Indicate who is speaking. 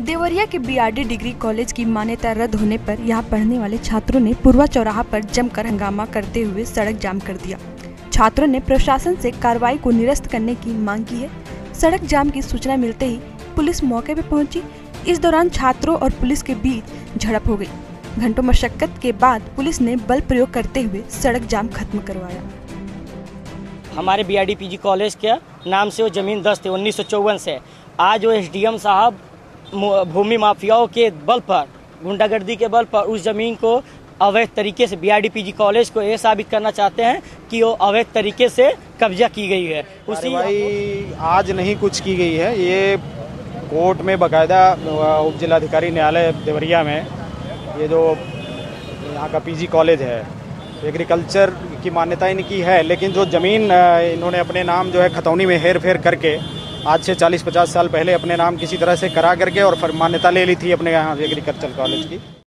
Speaker 1: देवरिया के BRD degree college की मान्यता रद्द होने पर यहां पढ़ने वाले छात्रों ने पूर्वा चौराहा पर जमकर हंगामा करते हुए सड़क जाम कर दिया। छात्रों ने प्रशासन से कार्रवाई को निरस्त करने की मांग की है। सड़क जाम की सूचना मिलते ही पुलिस मौके पर पहुंची। इस दौरान छात्रों और पुलिस के बीच झड़प हो गई। घंटों मशक्कत के बाद पुलिस ने बल प्रयोग करते हुए सड़क जाम खत्म करवाया।
Speaker 2: हमारे बीआरडी पीजी कॉलेज के नाम से वो ज़मीन दस्त है 1954 से। आज वो एसडीएम साहब भूमि माफियाओं के बल पर, गुंडागर्दी के बल पर उस ज़मीन को अवैध तरीके से बीआरडी पीजी कॉलेज को ये साबित करना चाहते हैं कि वो अवैध तरीके से कब्जा की गई है।
Speaker 3: उसी आज नहीं कुछ की गई है, ये कोर्ट में बाकायदा उप जिलाधिकारी न्यायालय देवरिया में ये जो यहाँ का पीजी कॉलेज है एग्रीकल्चर की मान्यता इनकी है, लेकिन जो ज़मीन इन्होंने अपने नाम जो है खतौनी में हेर फेर करके आज से 40-50 साल पहले अपने नाम किसी तरह से करा करके और फिर मान्यता ले ली थी अपने यहाँ एग्रीकल्चर कॉलेज की।